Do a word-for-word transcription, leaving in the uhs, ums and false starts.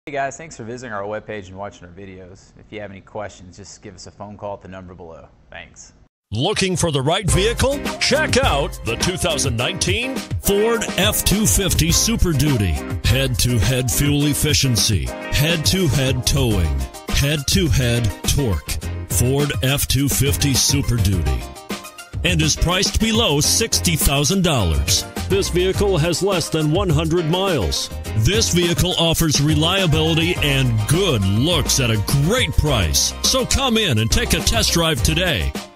Hey guys, thanks for visiting our webpage and watching our videos. If you have any questions, just give us a phone call at the number below. Thanks. Looking for the right vehicle? Check out the two thousand nineteen Ford F two fifty Super Duty. Head-to-head fuel efficiency, head-to-head towing, head-to-head torque. Ford F two fifty Super Duty. And is priced below sixty thousand dollars. This vehicle has less than one hundred miles. This vehicle offers reliability and good looks at a great price. So come in and take a test drive today.